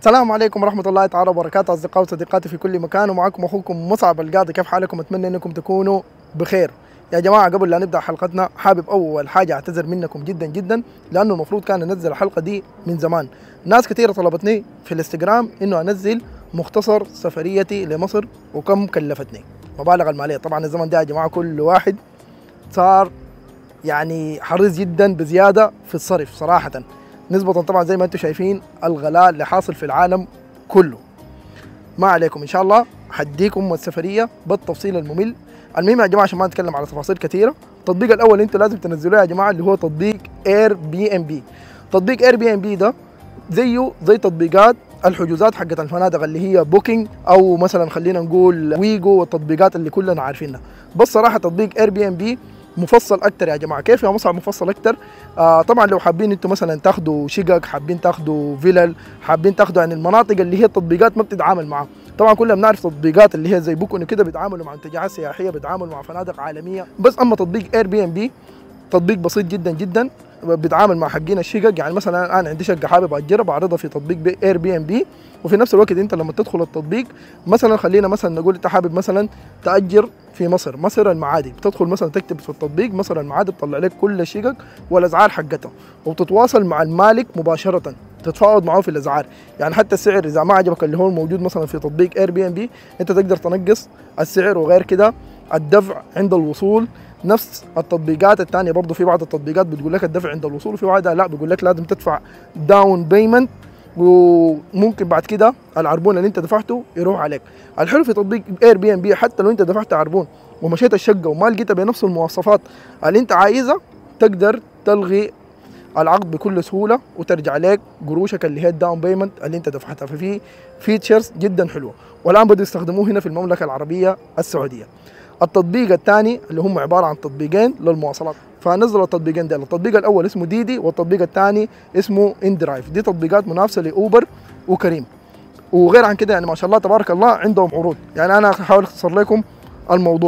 السلام عليكم ورحمة الله تعالى وبركاته أصدقائي وصديقاتي في كل مكان، ومعكم أخوكم مصعب القاضي. كيف حالكم؟ أتمنى أنكم تكونوا بخير. يا جماعة قبل لا نبدأ حلقتنا حابب أول حاجة أعتذر منكم جدا جدا، لأنه المفروض كان أنزل الحلقة دي من زمان. ناس كثيرة طلبتني في الانستغرام إنه أنزل مختصر سفريتي لمصر وكم كلفتني، مبالغ المالية. طبعا الزمن ده يا جماعة كل واحد صار يعني حريص جدا بزيادة في الصرف صراحة، نسبة طبعا زي ما انتم شايفين الغلاء اللي حاصل في العالم كله. ما عليكم ان شاء الله حديكم السفرية بالتفصيل الممل. المهم يا جماعة عشان ما نتكلم على تفاصيل كثيرة، التطبيق الاول انتم لازم تنزلوه يا جماعة اللي هو تطبيق اير بي ام بي. تطبيق اير بي ام بي ده زيه زي تطبيقات الحجوزات حقت الفنادق اللي هي بوكينج او مثلا خلينا نقول ويجو والتطبيقات اللي كلنا عارفينها. بس صراحة تطبيق اير بي ام بي مفصل اكتر يا جماعه. كيف يا مصعب مفصل اكتر؟ طبعا لو حابين انتم مثلا تاخذوا شقق، حابين تاخذوا فيلل، حابين تاخذوا يعني المناطق اللي هي التطبيقات ما بتتعامل معها. طبعا كلنا بنعرف تطبيقات اللي هي زي بوكون وكده بيتعاملوا مع منتجعات سياحيه، بيتعاملوا مع فنادق عالميه. بس اما تطبيق اير بي ام بي تطبيق بسيط جدا جدا، بيتعامل مع حقين الشقق. يعني مثلا انا عندي شقه حابب اجرها بعرضها في تطبيق اير بي ام بي، وفي نفس الوقت انت لما تدخل التطبيق مثلا خلينا مثلا نقول انت حابب مثلا تاجر في مصر المعادي، بتدخل مثلا تكتب في التطبيق مصر المعادي، بتطلع لك كل الشقق والاسعار حقتها، وبتتواصل مع المالك مباشره، تتفاوض معه في الاسعار. يعني حتى السعر اذا ما عجبك اللي هو الموجود مثلا في تطبيق اير بي ام بي انت تقدر تنقص السعر. وغير كده الدفع عند الوصول نفس التطبيقات الثانيه، برضه في بعض التطبيقات بتقول لك الدفع عند الوصول، وفي بعضها لا بيقول لك لازم تدفع داون بيمنت، وممكن بعد كده العربون اللي انت دفعته يروح عليك. الحلو في تطبيق اير بي ام بي حتى لو انت دفعت عربون ومشيت الشقه وما لقيتها بنفس المواصفات اللي انت عايزها، تقدر تلغي العقد بكل سهوله وترجع لك قروشك اللي هي الداون بيمنت اللي انت دفعتها. ففي فيتشرز جدا حلوه، والان بدوا يستخدموه هنا في المملكه العربيه السعوديه. التطبيق الثاني اللي هم عباره عن تطبيقين للمواصلات، فنزلوا التطبيقين ده. التطبيق الاول اسمه ديدي والتطبيق الثاني اسمه اندرايف. دي تطبيقات منافسه لاوبر وكريم. وغير عن كده يعني ما شاء الله تبارك الله عندهم عروض. يعني انا هحاول اختصر لكم الموضوع.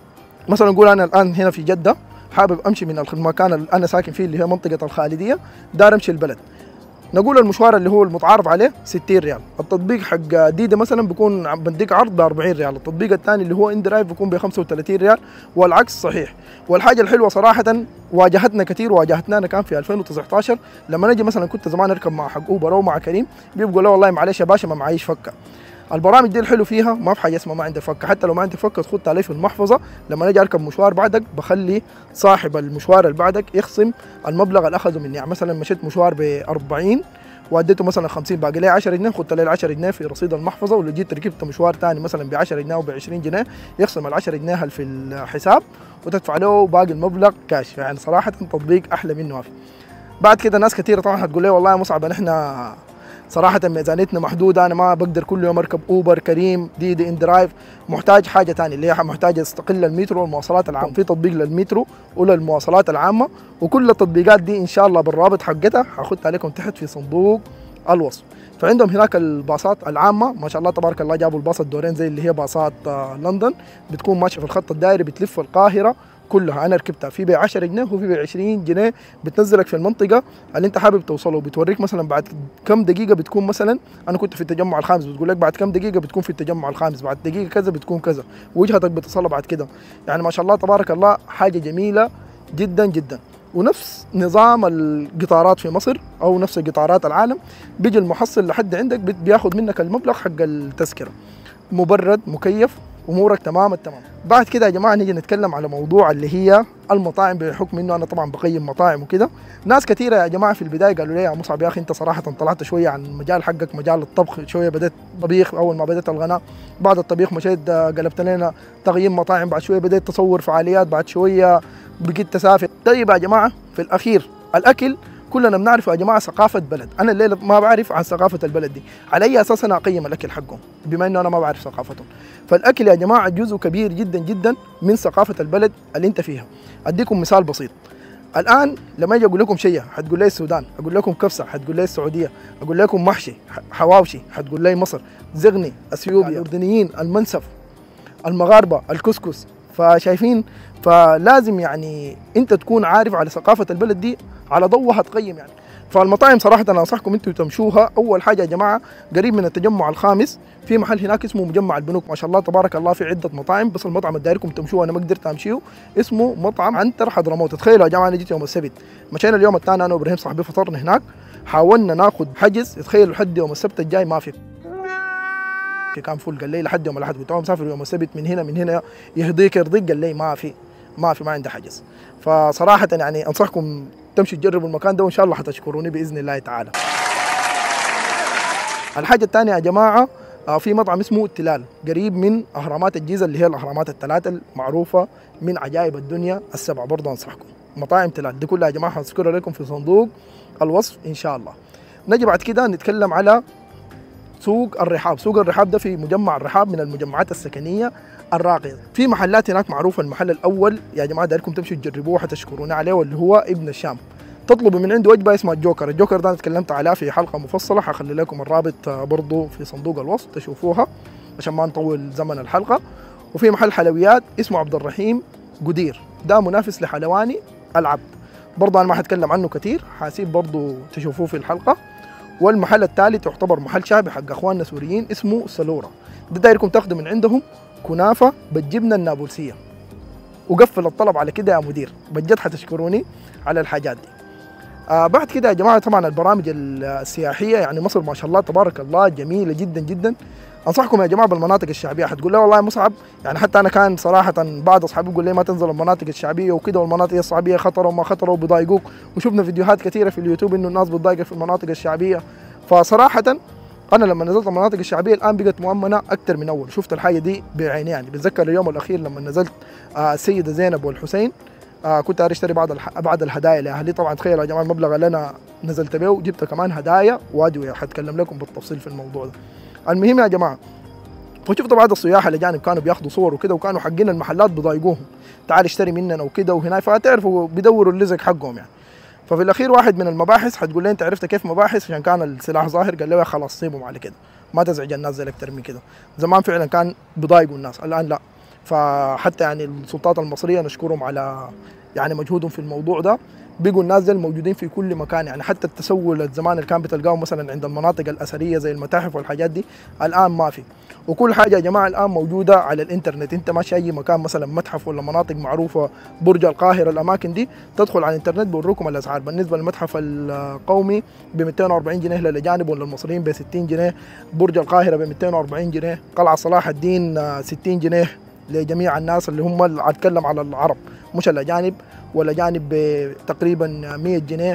مثلا نقول انا الان هنا في جده، حابب امشي من المكان اللي انا ساكن فيه اللي هي منطقه الخالديه، دار امشي البلد. نقول المشوار اللي هو المتعارف عليه 60 ريال. التطبيق حق ديدا مثلا بيكون بديك عرض ب 40 ريال، التطبيق الثاني اللي هو اندرايف بيكون ب 35 ريال، والعكس صحيح. والحاجه الحلوه صراحه واجهتنا كثير، واجهتنا انا كان في 2019 لما نجي مثلا كنت زمان اركب مع حق اوبر او مع كريم، بيبقوا لا والله معلش يا باشا ما معيش فكه. البرامج دي الحلو فيها ما في حاجه اسمها ما عندك فكه، حتى لو ما عندك فكه تخط عليه في المحفظه، لما اجي اركب مشوار بعدك بخلي صاحب المشوار اللي بعدك يخصم المبلغ اللي اخذه مني. يعني مثلا مشيت مشوار ب 40 واديته مثلا 50، باقي لي 10 جنيه، خدت لي ال 10 جنيه في رصيد المحفظه. ولو جيت ركبت مشوار ثاني مثلا ب 10 جنيه او ب 20 جنيه يخصم ال 10 جنيه في الحساب وتدفع له باقي المبلغ كاش. يعني صراحه تطبيق احلى منه ما في. بعد كده ناس كثيره طبعا هتقول لي والله يا مصعب نحن صراحة ميزانيتنا محدودة، أنا ما بقدر كل يوم أركب أوبر كريم ديدي إندرايف، محتاج حاجة ثانية اللي هي محتاج أستقل المترو والمواصلات العامة. في تطبيق للمترو وللمواصلات العامة، وكل التطبيقات دي إن شاء الله بالرابط حقتها هحط عليكم تحت في صندوق الوصف. فعندهم هناك الباصات العامة ما شاء الله تبارك الله، جابوا الباص الدورين زي اللي هي باصات لندن، بتكون ماشية في الخط الدائري بتلف القاهرة كلها. انا ركبتها في ب 10 جنيه وفي ب 20 جنيه، بتنزلك في المنطقه اللي انت حابب توصله، بتوريك مثلا بعد كم دقيقه بتكون مثلا انا كنت في التجمع الخامس، بتقول لك بعد كم دقيقه بتكون في التجمع الخامس، بعد دقيقه كذا بتكون كذا، وجهتك بتصل بعد كده. يعني ما شاء الله تبارك الله حاجه جميله جدا جدا. ونفس نظام القطارات في مصر او نفس قطارات العالم، بيجي المحصل لحد عندك بياخذ منك المبلغ حق التذكره، مبرد مكيف امورك تمام التمام. بعد كده يا جماعه نيجي نتكلم على موضوع اللي هي المطاعم، بحكم انه انا طبعا بقيم مطاعم وكده. ناس كثيره يا جماعه في البدايه قالوا لي يا مصعب يا اخي انت صراحه طلعت شويه عن المجال حقك، مجال الطبخ شويه، بديت طبيخ اول ما بديت الغناء، بعد الطبيخ مشيت قلبت لنا تقييم مطاعم، بعد شويه بديت تصور فعاليات، بعد شويه بقيت تسافر. طيب يا جماعه في الاخير الاكل كلنا بنعرف يا جماعه ثقافه بلد. انا الليله ما بعرف عن ثقافه البلد دي، على اي اساس انا اقيم الاكل حقهم بما انه انا ما بعرف ثقافتهم؟ فالاكل يا جماعه جزء كبير جدا جدا من ثقافه البلد اللي انت فيها. اديكم مثال بسيط. الان لما اجي اقول لكم شيء حتقول لي السودان، اقول لكم كبسه حتقول لي السعوديه، اقول لكم محشي حواوشي حتقول لي مصر، زغني اثيوبيا، الاردنيين المنسف، المغاربه الكسكس. فشايفين؟ فلازم يعني انت تكون عارف على ثقافه البلد دي على ضوءها تقيم. يعني فالمطاعم صراحه انا انصحكم انتم تمشوها. اول حاجه يا جماعه قريب من التجمع الخامس في محل هناك اسمه مجمع البنوك، ما شاء الله تبارك الله في عده مطاعم، بس المطعم اللي دايركم تمشوه انا ما قدرت امشيه اسمه مطعم عنتر حضرموت. تخيلوا يا جماعه انا جيت يوم السبت، مشينا اليوم الثاني انا وابراهيم صاحبي فطرنا هناك، حاولنا ناخذ حجز، تخيلوا لحد يوم السبت الجاي ما في، كان فول. قال لي لحد يوم الاحد، قلت له مسافر يوم السبت من هنا يهديك يرضيك، قال لي ما عندي حجز. فصراحه يعني انصحكم تمشوا تجربوا المكان ده وان شاء الله حتشكروني باذن الله تعالى. الحاجه الثانيه يا جماعه في مطعم اسمه تلال قريب من اهرامات الجيزه اللي هي الاهرامات الثلاثه المعروفه من عجائب الدنيا السبعه، برضه انصحكم. مطاعم تلال دي كلها يا جماعه هذكرها لكم في صندوق الوصف ان شاء الله. نجي بعد كده نتكلم على سوق الرحاب. سوق الرحاب ده في مجمع الرحاب من المجمعات السكنيه الراقيه. في محلات هناك معروفه، المحل الاول يا جماعه دايركم تمشوا تجربوه حتشكروني عليه، واللي هو ابن الشام. تطلبوا من عنده وجبه اسمها الجوكر. الجوكر ده انا تكلمت عليها في حلقه مفصله، حخلي لكم الرابط برضه في صندوق الوصف تشوفوها عشان ما نطول زمن الحلقه. وفي محل حلويات اسمه عبد الرحيم قدير، ده منافس لحلواني العبد، برضه انا ما حتكلم عنه كثير، حاسيب برضه تشوفوه في الحلقه. والمحل الثالث يعتبر محل شعبي حق اخواننا سوريين اسمه سلوره، ده دايركم تاخذوا من عندهم كنافه بالجبنه النابلسيه. وقفل الطلب على كده يا مدير، بجد حتشكروني على الحاجات دي. بعد كده يا جماعه طبعا البرامج السياحيه، يعني مصر ما شاء الله تبارك الله جميله جدا جدا. انصحكم يا جماعه بالمناطق الشعبيه. حتقول لا والله يا مصعب، يعني حتى انا كان صراحه بعض اصحابي يقول لي ما تنزل المناطق الشعبيه وكده، والمناطق الشعبيه خطر وما خطر وبيضايقوك، وشفنا فيديوهات كثيره في اليوتيوب انه الناس بتضايق في المناطق الشعبيه. فصراحه انا لما نزلت المناطق الشعبيه الان بقت مؤمنه اكثر من اول، شفت الحاجه دي بعيني. يعني بتذكر اليوم الاخير لما نزلت السيده زينب والحسين، كنت اشتري بعض الهدايا لاهلي. طبعا تخيلوا يا جماعه المبلغ اللي انا نزلت به وجبت كمان هدايا وادويه، حتكلم لكم بالتفصيل في الموضوع ده. المهم يا جماعه، فشفت بعض السياح الاجانب كانوا بياخذوا صور وكده، وكانوا حقين المحلات بضايقوهم، تعال اشتري مننا وكده وهنا، فتعرفوا بيدوروا اللزق حقهم يعني. ففي الاخير واحد من المباحث، حتقول لي انت عرفت كيف مباحث عشان كان السلاح ظاهر، قال لي خلاص سيبهم على كده، ما تزعج الناس زي اكثر من كده. زمان فعلا كان بضايقوا الناس، الان لا. فحتى يعني السلطات المصريه نشكرهم على يعني مجهودهم في الموضوع ده، بقوا الناس دي موجودين في كل مكان. يعني حتى التسول الزمان اللي كان بتلقاه مثلا عند المناطق الاثريه زي المتاحف والحاجات دي الان ما في. وكل حاجه يا جماعه الان موجوده على الانترنت. انت ماشي اي مكان مثلا متحف ولا مناطق معروفه، برج القاهره، الاماكن دي، تدخل على الانترنت بيوروكم الاسعار. بالنسبه للمتحف القومي ب 240 جنيه للاجانب، ولا المصريين ب 60 جنيه، برج القاهره ب 240 جنيه، قلعه صلاح الدين 60 جنيه لجميع الناس اللي هم اتكلم على العرب مش الاجانب، والاجانب تقريبا 100 جنيه.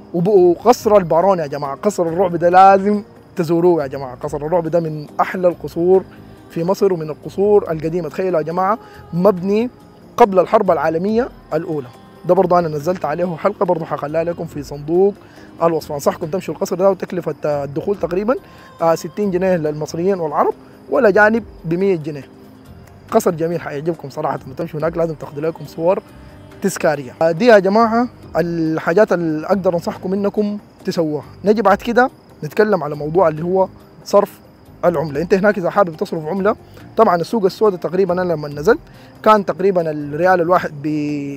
وقصر البارون يا جماعه، قصر الرعب ده لازم تزوروه يا جماعه. قصر الرعب ده من احلى القصور في مصر ومن القصور القديمه. تخيلوا يا جماعه مبني قبل الحرب العالميه الاولى. ده برضه انا نزلت عليه حلقه، برضه حخليها لكم في صندوق الوصف. انصحكم تمشوا القصر ده، وتكلفه الدخول تقريبا 60 جنيه للمصريين والعرب، والاجانب ب 100 جنيه. قصر جميل حيعجبكم صراحه، لما تمشوا هناك لازم تاخذوا لكم صور تذكاريه. دي يا جماعه الحاجات اللي اقدر انصحكم انكم تسووها. نجي بعد كده نتكلم على موضوع اللي هو صرف العمله. انت هناك اذا حابب تصرف عمله، طبعا السوق السوداء تقريبا انا لما نزلت كان تقريبا الريال الواحد ب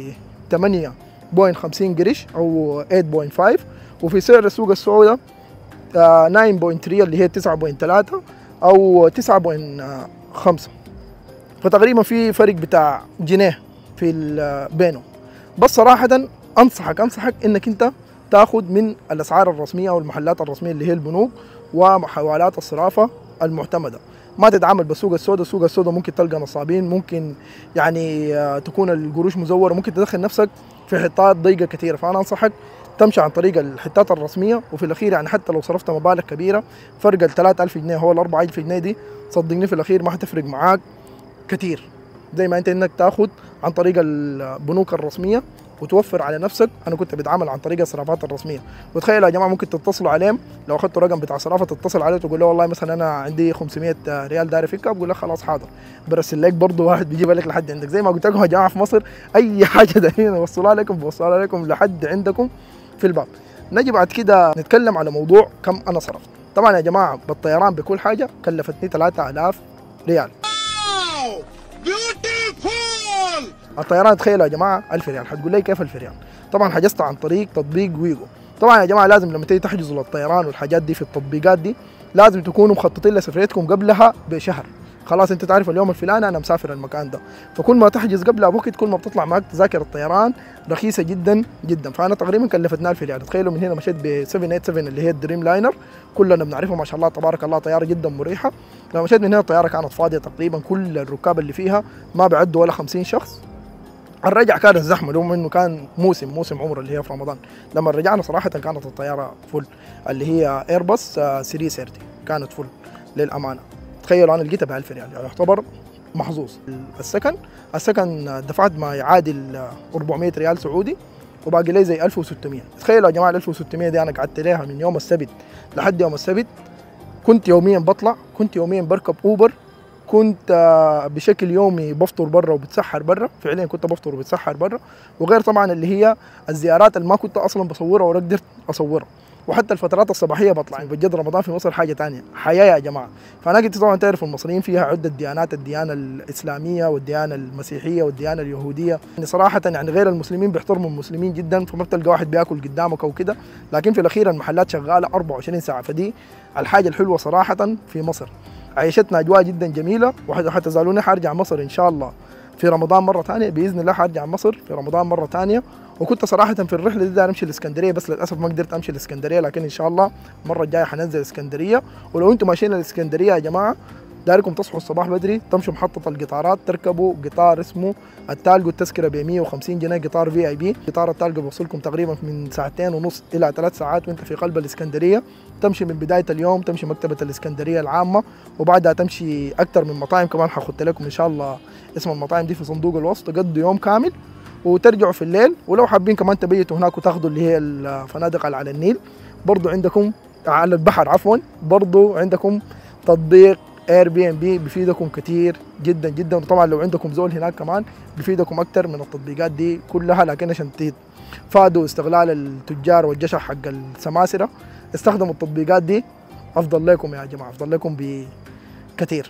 8.50 قرش او 8.5، وفي سعر السوق السوداء 9.3 اللي هي 9.3 او 9.5، فتقريبا في فرق بتاع جنيه في بينه. بس صراحة انصحك انك انت تاخذ من الاسعار الرسمية او المحلات الرسمية اللي هي البنوك وحوالات الصرافة المعتمدة. ما تتعامل بالسوق السوداء. السوق السوداء ممكن تلقى نصابين، ممكن يعني تكون القروش مزورة، ممكن تدخل نفسك في حطات ضيقة كثيرة. فانا انصحك تمشي عن طريق الحتات الرسمية. وفي الاخير يعني حتى لو صرفت مبالغ كبيرة، فرق ال 3000 جنيه هو ال 4000 جنيه دي، صدقني في الاخير ما حتفرق معاك كثير، زي ما انت انك تاخذ عن طريق البنوك الرسميه وتوفر على نفسك. انا كنت بتعامل عن طريق الصرافات الرسميه. وتخيلوا يا جماعه ممكن تتصلوا عليهم، لو اخذتوا رقم بتاع صرافه تتصل عليه وتقول له والله مثلا انا عندي 500 ريال داير افكها، بقول لك خلاص حاضر، برسل لك برضه واحد بيجيبها لك لحد عندك. زي ما قلت لكم يا جماعه في مصر اي حاجه دايرين يوصلوها لكم بوصلها لكم لحد عندكم في الباب. نجي بعد كده نتكلم على موضوع كم انا صرفت. طبعا يا جماعه بالطيران بكل حاجه كلفتني 3000 ريال. الطيران تخيلوا يا جماعه 1000 ريال. حتقول لي كيف 1000 ريال؟ طبعا حجزت عن طريق تطبيق ويجو. طبعا يا جماعه لازم لما تيجي تحجزوا للطيران والحاجات دي في التطبيقات دي لازم تكونوا مخططين لسفريتكم قبلها بشهر. خلاص انت تعرف اليوم الفلاني انا مسافر المكان ده، فكل ما تحجز قبلها بوقت كل ما بتطلع معك تذاكر الطيران رخيصه جدا جدا. فانا تقريبا كلفتنا 1000 ريال. تخيلوا من هنا مشيت ب 787 اللي هي الدريم لاينر، كلنا بنعرفها ما شاء الله تبارك الله، طياره جدا مريحه. لما مشيت من هنا الطياره كانت فاضيه تقريبا، كل الركاب اللي فيها ما بيعدوا ولا 50 شخص. الرجع كانت زحمه رغم انه كان موسم عمره اللي هي في رمضان. لما رجعنا صراحه كانت الطياره فل، اللي هي ايرباص 330 كانت فل للامانه. تخيلوا انا لقيتها ب 1000 ريال، يعني يعتبر محظوظ. السكن دفعت ما يعادل 400 ريال سعودي، وباقي لي زي 1600. تخيلوا يا جماعه ال 1600 دي انا قعدت ليها من يوم السبت لحد يوم السبت. كنت يوميا بطلع، كنت يوميا بركب اوبر، كنت بشكل يومي بفطر برا وبتسحر برا، فعليا كنت بفطر وبتسحر برا. وغير طبعا اللي هي الزيارات اللي ما كنت اصلا بصورها ولا قدرت اصورها. وحتى الفترات الصباحيه بطلع. بجد رمضان في مصر حاجه ثانيه، حياه يا جماعه. فانا قلت طبعا تعرف المصريين فيها عده ديانات، الديانه الاسلاميه والديانه المسيحيه والديانه اليهوديه. يعني صراحه يعني غير المسلمين بيحترموا المسلمين جدا، فما بتلقى واحد بياكل قدامك او كده، لكن في الاخير المحلات شغاله 24 ساعه. فدي الحاجه الحلوه صراحه في مصر. عيشتنا اجواء جدا جميله، وحتزالوني حارجع مصر ان شاء الله في رمضان مره ثانيه باذن الله. حارجع مصر في رمضان مره ثانيه. وكنت صراحه في الرحله دي داير امشي الاسكندريه، بس للاسف ما قدرت امشي الاسكندريه، لكن ان شاء الله المره الجايه حننزل الاسكندريه. ولو انتم ماشيين الاسكندريه يا جماعه دايركم تصحوا الصباح بدري، تمشوا محطه القطارات، تركبوا قطار اسمه التالجو، التذكره ب 150 جنيه، قطار في اي بي. قطار التالجو بيوصلكم تقريبا من ساعتين ونص الى 3 ساعات وانت في قلب الاسكندريه. تمشي من بدايه اليوم، تمشي مكتبه الاسكندريه العامه، وبعدها تمشي اكثر من مطاعم كمان حاخذت لكم ان شاء الله اسم المطاعم دي في صندوق الوصف. تقضوا يوم كامل وترجعوا في الليل. ولو حابين كمان تبيتوا هناك وتاخذوا اللي هي الفنادق على النيل، برضو عندكم على البحر عفوا، برضو عندكم تطبيق اير بي ام بي بيفيدكم كثير جدا جدا. وطبعا لو عندكم زول هناك كمان بيفيدكم اكثر من التطبيقات دي كلها. لكن عشان تفادوا استغلال التجار والجشع حق السماسره استخدموا التطبيقات دي، افضل لكم يا جماعه، افضل لكم بكثير.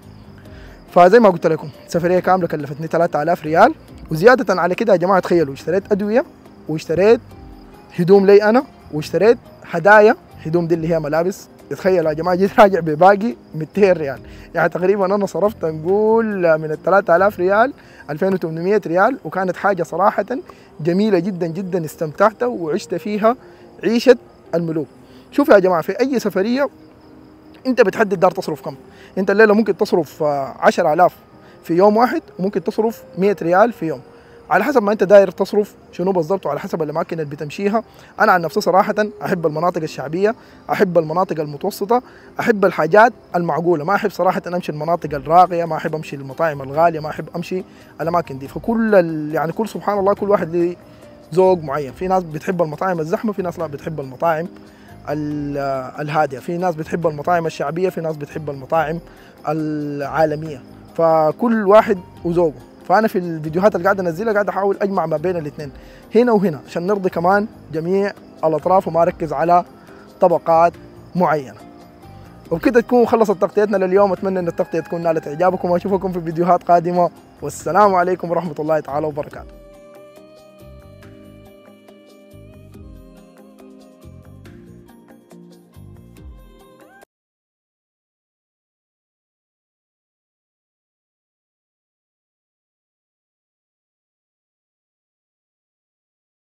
فزي ما قلت لكم سفريه كامله كلفتني 3000 ريال. وزياده على كده يا جماعه تخيلوا اشتريت ادويه، واشتريت هدوم لي انا، واشتريت هدايا. هدوم دي اللي هي ملابس. تخيلوا يا جماعه جيت راجع بباقي 200 ريال، يعني تقريبا انا صرفت نقول من ال 3000 ريال 2800 ريال. وكانت حاجه صراحه جميله جدا جدا، استمتعت وعشت فيها عيشه الملوك. شوفوا يا جماعه في اي سفريه انت بتحدد دار تصرف كم. انت الليله ممكن تصرف 10000 في يوم واحد، وممكن تصرف 100 ريال في يوم، على حسب ما انت داير تصرف شنو بالضبط، وعلى حسب الاماكن اللي بتمشيها. انا عن نفسي صراحه احب المناطق الشعبيه، احب المناطق المتوسطه، احب الحاجات المعقوله. ما احب صراحه امشي المناطق الراقيه، ما احب امشي المطاعم الغاليه، ما احب امشي الاماكن دي. فكل يعني كل سبحان الله كل واحد له ذوق معين. في ناس بتحب المطاعم الزحمه، في ناس لا بتحب المطاعم الهاديه، في ناس بتحب المطاعم الشعبيه، في ناس بتحب المطاعم العالميه. فكل واحد وذوقه. فانا في الفيديوهات اللي قاعد انزلها قاعد احاول اجمع ما بين الاثنين هنا وهنا عشان نرضي كمان جميع الاطراف وما اركز على طبقات معينه. وبكده تكون خلصت تغطيتنا لليوم. اتمنى ان التغطيه تكون نالت اعجابكم، واشوفكم في فيديوهات قادمه، والسلام عليكم ورحمه الله تعالى وبركاته.